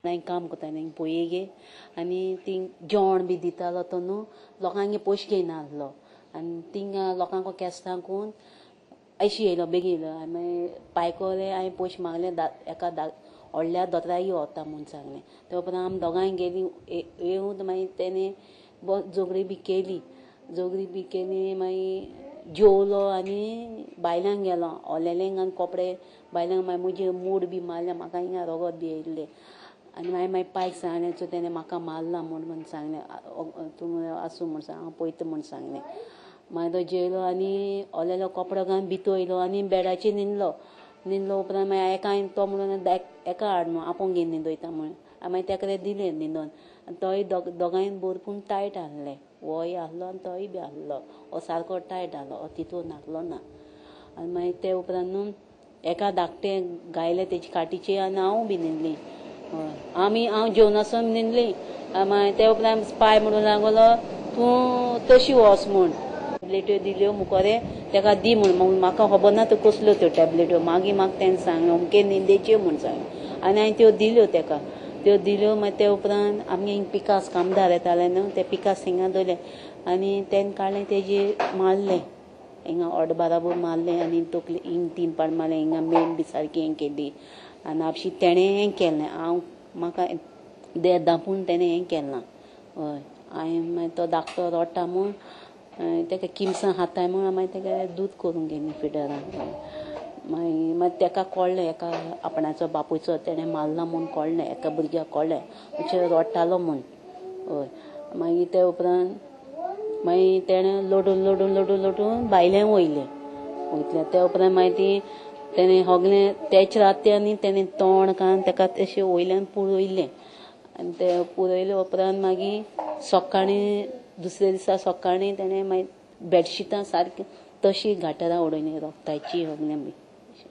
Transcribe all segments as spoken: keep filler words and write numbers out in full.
हांवें काम करतालें पोयेगे आनी थिंग जेवण बी दितालो तो न्हू लोकांगे पयशे घेयनासलो आनी थिंग लोकांक केस्तांकून अशी येयलो बेगी येयलो मागीर पायकोले हांवें पयशे मागले एका व्हडल्या दोतोरागेर वता म्हूण सांगलें ते उपरांत आमी दोगांय गेलीं येवन मागीर तेणें झगडी बी केली झगडी बी केली मागीर जेवलो आनी बायलांक गेलो ओलेलेंक आनी कपडे बायलांक मागीर म्हजे मूड बी मारले म्हाका हिंगा रगत बी येयल्लें आनी मागीर मागीर पायक सांगलें सो तेणें म्हाका मारला म्हूण म्हूण सांगलें तूं आसूं म्हूण सांग हांव पळयता म्हूण सांगलें मागीर तो जेयलो आनी ओलेलो कपडो घालून भितर येयलो आनी बेडाचेर न्हिदलो न्हिदलो उपरांत मागीर एका तो म्हणून एका हाड म्हूण आपूण घेवन न्हिदयता म्हूण मागीर तेका दिलें न्हिदोन आनी तोय दोगांय भरपूर टायट आहलें होय आहलो आनी तोय बी आहलो हो सारको टायट आहलो हो तितून नासलो ना आनी मागीर ते उपरांत न्हू एका धाकटें गायलें तेजे काटीचेर आनी हांव बी न्हिदलीं हय आमी हांव जेवन वचोन न्हिदलीं मागीर ते उपरांत पांय म्हणून लागलो तूं तशी वच म्हूण टॅबलेट्यो दिल्यो मुकोरे तेका दी म्हूण म्हाका खबर ना त्यो कसल्यो त्यो टॅबलेट्यो मागीर म्हाका तेणें सांगलें अमके न्हिदेच्यो म्हूण सांगलें आनी हांवें त्यो दिल्यो तेका त्यो दिल्यो मागीर ते उपरांत आमगे हिंग पिकास कामदार येताले न्हू ते पिकास हिंगा दवरले आनी तेणें काडलें तेजेर मारलें हिंगा ओड बाराबर मारलें आनी तकली हिंग तीन पाड मारलें हिंगा मेन बी सारकी हें केली आनी आपशी तेणें हें केलें हांव म्हाका देह धांपून तेणें हें केलें ना हय हांवें मागीर तो धाकटो रडटा म्हूण तेका किमसां खाताय म्हूण मागीर तेका दूद करून गेलीं फिडरान मागीर मागीर तेका कळ्ळें एका आपणाचो बापूचो तेणें मारला म्हूण कळ्ळें एका भुरग्याक कळ्ळें अशें रडटालो म्हूण हय मागीर ते उपरांत मागीर तेणें लडून लडून लडून लडून भायल्यान वयलें वयतलें ते उपरांत मागीर ती तेणें हगलें तेच रात्यांनी तेणें तोंड कान तेका तशें वयल्यान पुरोयलें आनी ते पुरोयले उपरांत मागीर सकाळीं दुसरे दिसा सकाळीं तेणें मागीर बेडशिटां सारकी तशी घाटरां उडयलीं रोगताची हगलें बी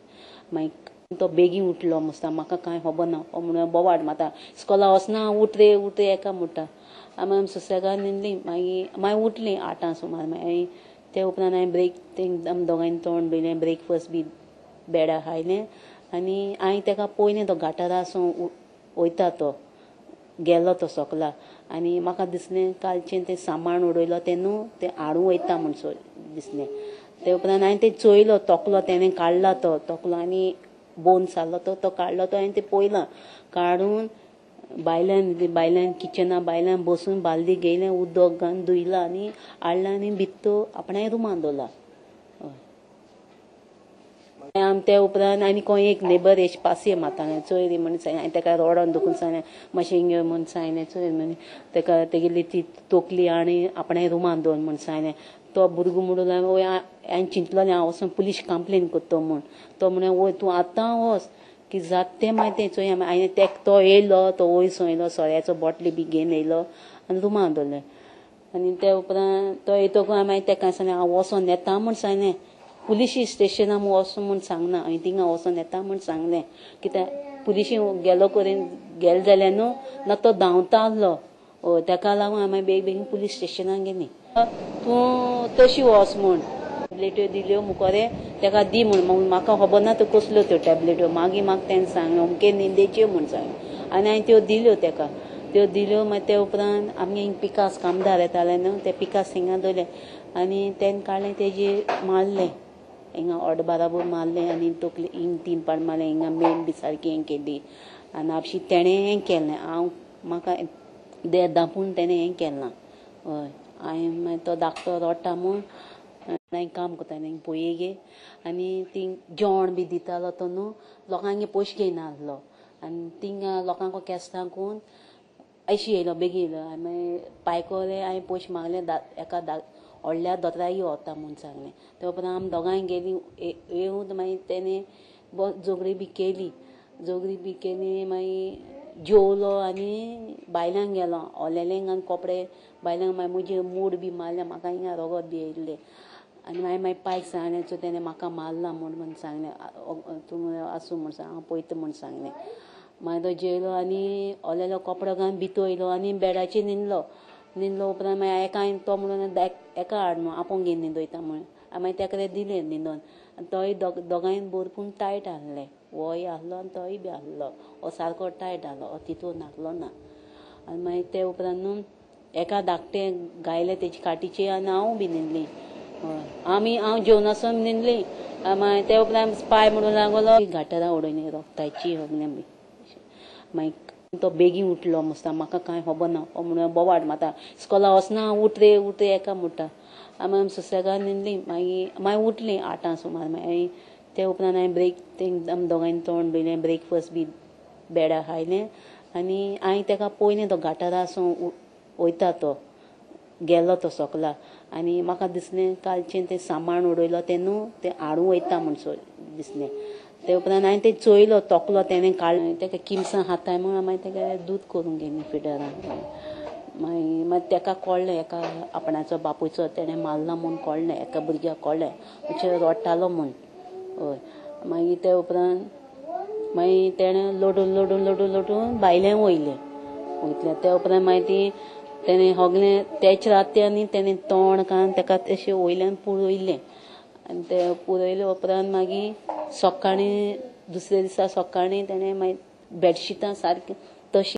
मागीर तो बेगीन उठलो मस्ता म्हाका कांय खबर ना हो म्हणून बोवाड माता इस्कोला वचना उठ रे उठ रे एका म्हणटा आमी आमी सुसेगाद न्हिदलीं मागीर मागीर उठलीं आठां सुमार मागीर ते उपरांत हांवें ब्रेक तेंक आमी दोगांयनी तोंड धुयलें ब्रेकफास्ट बी बेडार खायलें आनी हांवें तेका पयलें तो घाटरासून वयता तो गेलो तो सकला आनी म्हाका दिसलें कालचें तें सामान उडयलो तें न्हू तें हाडूं वयता म्हूण सो दिसलें ते उपरांत हांवें तें चोयलो तकलो तेणें काडला तो तकलो आनी बोन्स आहलो तो तो काडलो तो हांवें तें पयलां काडून बायल्यान बायल्यान किचना बायल्यान बसून बालदी घेयलें उदक घालून धुयलां आनी हाडलां आनी भितर आपणाय रुमान दवरला हय आमी ते उपरांत आनी कोण एक नेबर एश पासये मारतालें चोय रे म्हूण सांगलें हांवें तेका रोडोन दुखून सांगलें मातशें हिंगा म्हूण सांगलें चोय म्हूण तेका तेगेली ती तोकली आनी आपणाय रुमान दवर म्हूण सांगलें तो भुरगो म्हणून वय हांवें चिंतलोलें हांव वचून पुलीस कंप्लेन करता म्हूण तो म्हणलें वय तूं आतां वच की जाता तें मागीर तें चोय हांवें तेका तो येयलो तो वयसून येयलो सोऱ्याचो बोटली बी घेवन येयलो आनी रुमान दवरलें आनी ते उपरांत तो येतकूच हांवें तेका सांगलें हांव वचोन येता म्हूण सांगलें पुलीस स्टेशना वचून म्हूण सांगना हांवें थिंगा वचोन येता म्हूण सांगलें कित्याक पुलिशी गेलो कडेन गेले जाल्यार न्हू ना तो धांवता आसलो हय तेका लागून हांवें बेग बेगीन पुलीस स्टेशनाक गेलीं तूं तशी वच म्हूण टॅबलेट्यो दिल्यो मुकोरे तेका दी म्हूण म्हाका खबर ना त्यो कसल्यो त्यो टॅबलेट्यो मागीर म्हाका तेणें सांगलें अमके न्हिदेच्यो म्हूण सांगलें आनी हांवें त्यो दिल्यो तेका त्यो दिल्यो मागीर ते उपरांत आमगे हिंग पिकास कामदार येताले न्हू ते पिकास हिंगा दवरले आनी तेणें काडलें तेजेर मारलें हिंगा ओड बाराबर मारलें आनी तकली हिंग तीन पाड मारलें हिंगा मेन बी सारकी हें केली आनी आपशी तेणें हें केलें हांव म्हाका देह धांपून तेणें हें केलें ना हय हांवें मागीर तो धाकटो रडटा म्हूण हांवें काम करतालें पोयेगे आनी थिंग जेवण बी दितालो तो न्हू लोकांगे पयशे घेयनासलो आनी थिंग लोकांक केस्तांकून अशी येयलो बेगी येयलो मागीर पायकोले हांवें पयशे मागले एका व्हडल्या दोतोरागेर वता म्हूण सांगलें ते उपरांत आमी दोगांय गेलीं येवन मागीर तेणें झगडी बी केली झगडी बी केली मागीर जेवलो आनी बायलांक गेलो ओलेलेंक आनी कपडे बायलांक मागीर म्हजे मूड बी मारले म्हाका हिंगा रगत बी येयल्लें आनी मागीर मागीर पायक सांगलें सो तेणें म्हाका मारला म्हूण म्हूण सांगलें तूं आसूं म्हूण सांग हांव पळयता म्हूण सांगलें मागीर तो जेयलो आनी ओलेलो कपडो घालून भितर येयलो आनी बेडाचेर न्हिदलो न्हिदलो उपरांत मागीर एका तो म्हणून एका हाड म्हूण आपूण घेवन न्हिदयता म्हूण मागीर तेका दिलें न्हिदोन आनी तोय दोगांय भरपूर टायट आहलें होय आहलो आनी तोय बी आहलो हो सारको टायट आहलो हो तितून नासलो ना आनी मागीर ते उपरांत न्हू एका धाकटें गायलें तेजी काटीची आनी हांव बी न्हिदलीं हय आमी हांव जेवन आसून न्हिदलीं मागीर ते उपरांत पांय म्हणून लागलो घाटरां उडयलीं रोगताची सगलें बी मागीर तो बेगीन उठलो मस्ता म्हाका कांय खबर ना हो म्हणून बोवाड माता इस्कोला वचना उठ रे उठ रे एका म्हणटा आमी आमी सुसेगाद न्हिदलीं मागीर मागीर उठलीं आठां सुमार मागीर ते उपरांत हांवें ब्रेक तेंक दोगांयनी तोंड धुयलें ब्रेकफास्ट बी बेडा खायलें आनी हांवें ताका पयलें तो घाटरा आसूं वयता तो गेलो तो सकला आनी म्हाका दिसलें कालचें तें सामान उडयलो तें न्हू तें हाडूं वयता म्हणसो दिसलें ते उपरांत हांवें तें चोयलो तोकलो तेणें काड ताका किमसां खाताय म्हणून मागीर ताका दूद करून गेलीं फिडरान मागीर मागीर ताका कळ्ळें एका आपणाचो बापूचो तेणें मारला म्हूण कळ्ळें एका भुरग्याक कळ्ळें अशें रडटालो म्हूण हय मागीर ते उपरांत मागीर तेणें लडून लडून लडून लडून भायलें वयलें वयतलें ते उपरांत मागीर ती तेणें सगलें तेच रात्यांनी तेणें तोंड कान ताका अशें वयल्यान पुरोयलें आनी ते पुरोयले उपरांत मागीर सकाळीं दुसरे दिसा सकाळीं तेणें मागीर बेडशिटां सारकीं